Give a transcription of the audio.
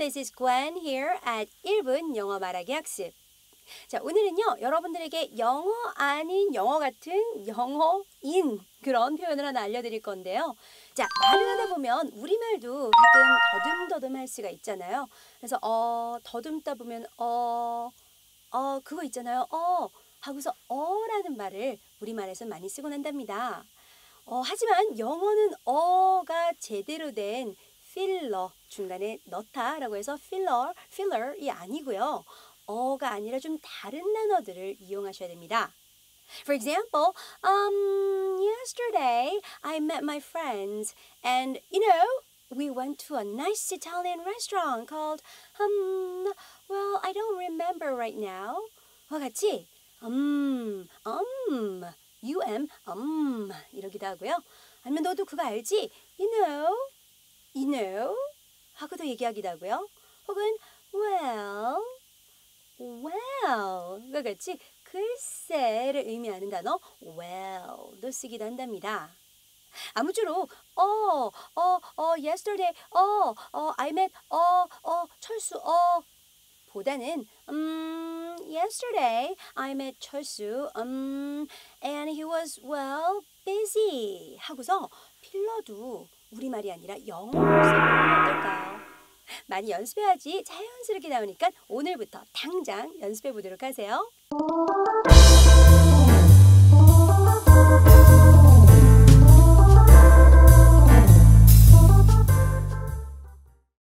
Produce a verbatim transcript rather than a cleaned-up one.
This is Gwen here at 일 분 영어 말하기 학습. 자, 오늘은요, 여러분들에게 영어 아닌 영어 같은 영어인 그런 표현을 하나 알려드릴 건데요. 자, 말을 하다 보면 우리말도 가끔 더듬더듬 할 수가 있잖아요. 그래서 어, 더듬다 보면 어, 어, 그거 있잖아요. 어, 하고서 어라는 말을 우리말에서 많이 쓰곤 한답니다. 어, 하지만 영어는 어가 제대로 된 필러, 중간에 넣다라고 해서 필러, 필러이 아니고요. 어가 아니라 좀 다른 단어들을 이용하셔야 됩니다. For example, um, yesterday I met my friends and, you know, we went to a nice Italian restaurant called, um, well, I don't remember right now. 와 같이, um, um, um, um, 이러기도 하고요. 아니면 너도 그거 알지? You know, you know, 하고도 얘기하기도 하고요. 혹은, well, well, 과 같이 글쎄를 의미하는 단어 well도 쓰기도 한답니다. 아무쪼록 어, 어, 어, yesterday, 어, 어, I met, 어, 어, 철수, 어, 보다는 음, yesterday I met 철수, um, and he was, well, busy 하고서 필러도 우리말이 아니라 영어로 써보면 어떨까요? 많이 연습해야지 자연스럽게 나오니까 오늘부터 당장 연습해 보도록 하세요.